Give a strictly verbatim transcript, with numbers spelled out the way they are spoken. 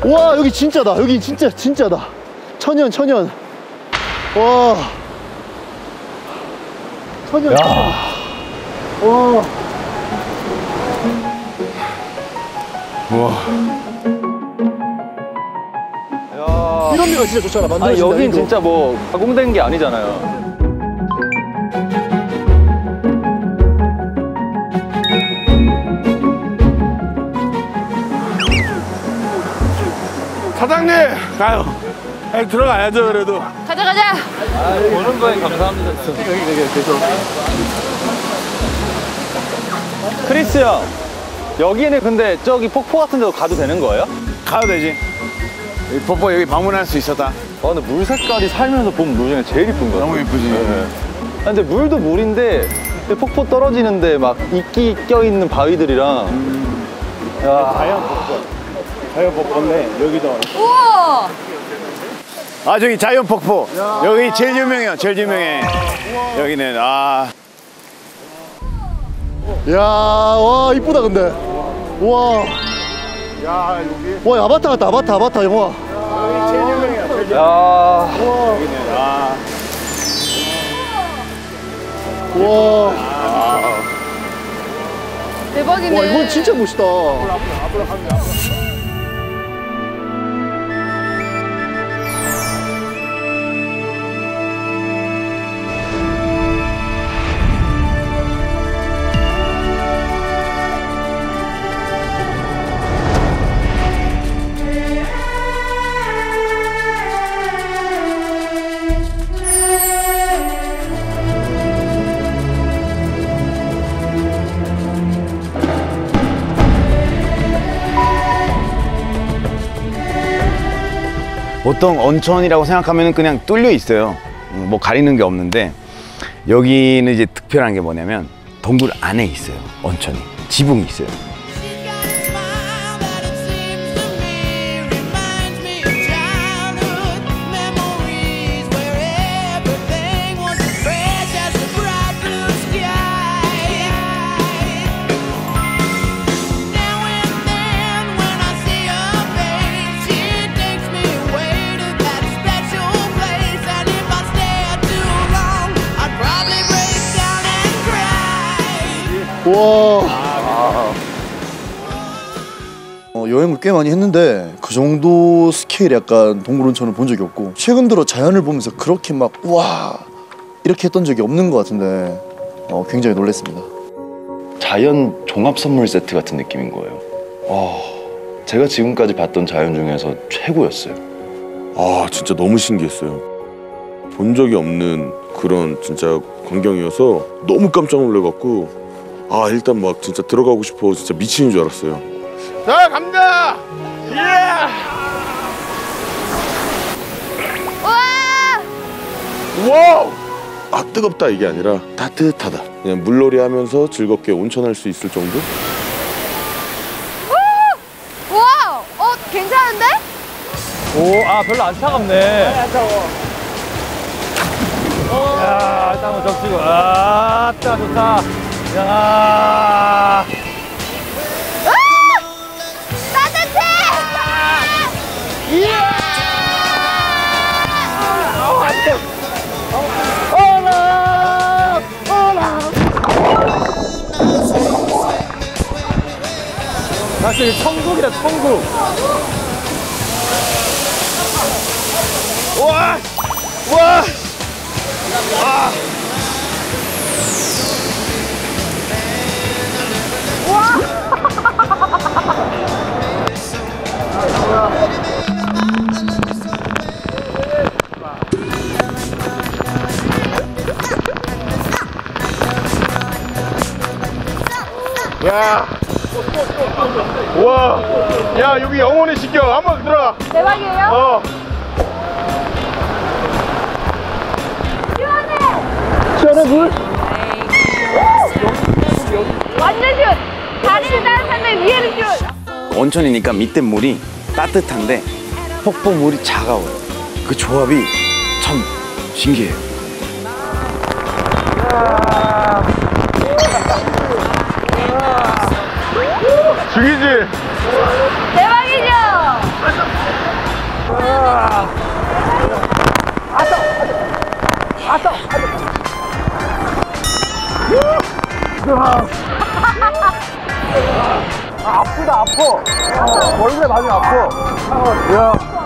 와, 여기 진짜다. 여기 진짜 진짜다. 천연 천연. 와. 천연. 야. 천연. 와. 우와. 야. 이런 데가 진짜 좋잖아. 만들어진다. 아니 여긴 이거. 진짜 뭐 가공된 게 아니잖아요. 사장님 가요. 아니, 들어가야죠 그래도. 가자 가자. 아, 오는 거에 감사합니다. 여기 여기 계속. 크리스 형, 여기는 근데 저기 폭포 같은 데도 가도 되는 거예요? 가도 되지. 여기 폭포 여기 방문할 수 있었다. 아 근데 물 색깔이 살면서 본 물 중에 제일 이쁜 거 같아. 너무 예쁘지. 네. 아, 근데 물도 물인데 폭포 떨어지는데 막 이끼 껴있는 바위들이랑 음. 야. 자연 폭포. 자연 폭포인데 여기도. 우와. 아 저기 자연 폭포. 야. 여기 제일 유명해요. 제일 유명해. 아, 여기는 아. 야, 와, 이쁘다 근데. 와. 야 여기. 와, 아바타 같다. 아바타 아바타 영화. 여기 제일 유명해요. 제일 유명. 야. 여기는 아. 와. 아. 대박이네. 와, 이건 진짜 멋있다. 보통 온천이라고 생각하면 그냥 뚫려 있어요. 뭐 가리는 게 없는데 여기는 이제 특별한 게 뭐냐면 동굴 안에 있어요. 온천이 지붕이 있어요. 와. 어, 여행을 꽤 많이 했는데 그 정도 스케일의 약간 동물 온천을 본 적이 없고 최근 들어 자연을 보면서 그렇게 막 우와 이렇게 했던 적이 없는 것 같은데 어, 굉장히 놀랐습니다. 자연 종합 선물 세트 같은 느낌인 거예요. 와, 제가 지금까지 봤던 자연 중에서 최고였어요. 아 진짜 너무 신기했어요. 본 적이 없는 그런 진짜 광경이어서 너무 깜짝 놀래갖고 아 일단 막 진짜 들어가고 싶어 진짜 미치는 줄 알았어요. 자 갑니다. 예. 우와. 와우. 아 뜨겁다 이게 아니라 따뜻하다. 그냥 물놀이 하면서 즐겁게 온천할 수 있을 정도? 우와. 어 괜찮은데? 오, 아 별로 안 차갑네. 안 차가워. 야, 일단 한번 적시고. 아, 따 좋다. 야. 아! 따뜻해! 이야! 어, 안 돼. 어라! 어라! 사실 천국이다, 천국. 와. 와. 아. 야. 와. 야, 여기 영혼의 신경 한번 들어가. 대박이에요? 어. 시원해! 시원해 물? 완전 시원! 다리는 따뜻한데 위에는 시원! 온천이니까 밑에 물이 따뜻한데 폭포 물이 차가워요. 그 조합이 참 신기해요. 죽이지? 대박이죠? 아프다 아파. 벌레 맞으면 아파. 야.